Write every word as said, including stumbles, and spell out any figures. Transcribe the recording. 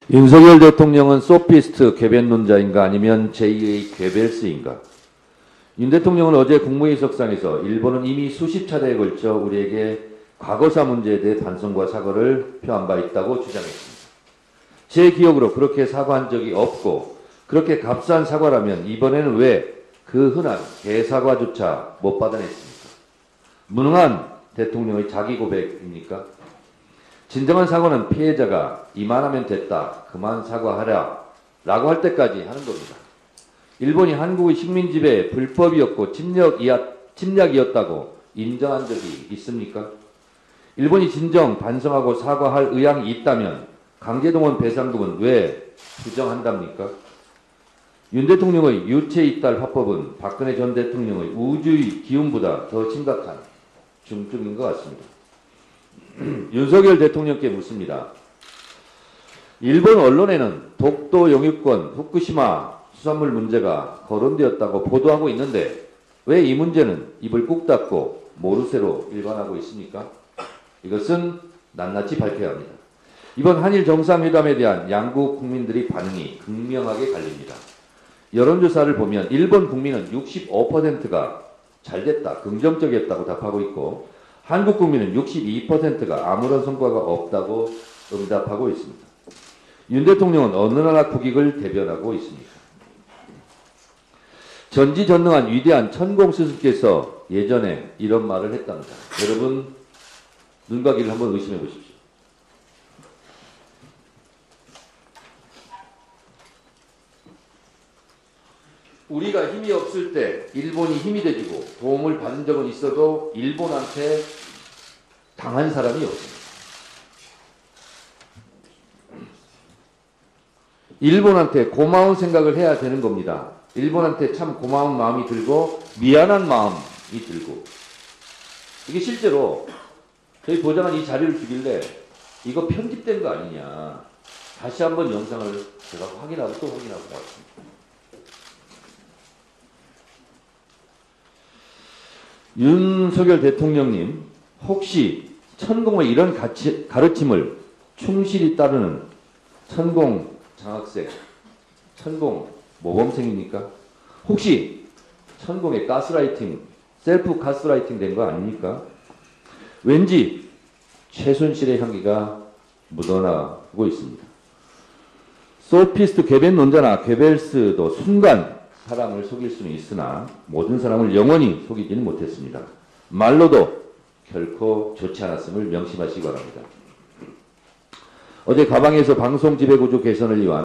윤석열 대통령은 소피스트 궤변론자인가 아니면 제이의 궤벨스인가? 윤 대통령은 어제 국무회의석상에서 일본은 이미 수십 차례에 걸쳐 우리에게 과거사 문제에 대해 반성과 사과를 표한 바 있다고 주장했습니다. 제 기억으로 그렇게 사과한 적이 없고 그렇게 값싼 사과라면 이번에는 왜 그 흔한 개사과조차 못 받아냈습니까? 무능한 대통령의 자기 고백입니까? 진정한 사과는 피해자가 이만하면 됐다, 그만 사과하라 라고 할 때까지 하는 겁니다. 일본이 한국의 식민지배 불법이었고 침략이야, 침략이었다고 인정한 적이 있습니까? 일본이 진정 반성하고 사과할 의향이 있다면 강제동원 배상금은 왜 부정한답니까? 윤 대통령의 유체이탈 화법은 박근혜 전 대통령의 우주의 기운보다 더 심각한 중증인 것 같습니다. 윤석열 대통령께 묻습니다. 일본 언론에는 독도 영유권 후쿠시마 수산물 문제가 거론되었다고 보도하고 있는데 왜 이 문제는 입을 꾹 닫고 모르쇠로 일관하고 있습니까? 이것은 낱낱이 밝혀야 합니다. 이번 한일 정상회담에 대한 양국 국민들의 반응이 극명하게 갈립니다. 여론조사를 보면 일본 국민은 육십오 퍼센트가 잘됐다, 긍정적이었다고 답하고 있고 한국 국민은 육십이 퍼센트가 아무런 성과가 없다고 응답하고 있습니다. 윤 대통령은 어느 나라 국익을 대변하고 있습니까? 전지전능한 위대한 천공 스승께서 예전에 이런 말을 했답니다. 여러분 눈과 귀를 한번 의심해 보십시오. 우리가 힘이 없을 때 일본이 힘이 돼주고 도움을 받은 적은 있어도 일본한테 당한 사람이 없습니다. 일본한테 고마운 생각을 해야 되는 겁니다. 일본한테 참 고마운 마음이 들고 미안한 마음이 들고 이게 실제로 저희 보좌관 이 자료를 주길래 이거 편집된 거 아니냐 다시 한번 영상을 제가 확인하고 또 확인하고 왔습니다. 윤석열 대통령님 혹시 천공의 이런 가치, 가르침을 충실히 따르는 천공 장학생, 천공 모범생입니까? 혹시 천공의 가스라이팅, 셀프 가스라이팅 된 거 아닙니까? 왠지 최순실의 향기가 묻어나고 있습니다. 소피스트 궤변론자나 궤벨스도 순간 사람을 속일 수는 있으나 모든 사람을 영원히 속이지는 못했습니다. 말로도 결코 좋지 않았음을 명심하시기 바랍니다. 어제 가방에서 방송 지배구조 개선을 위한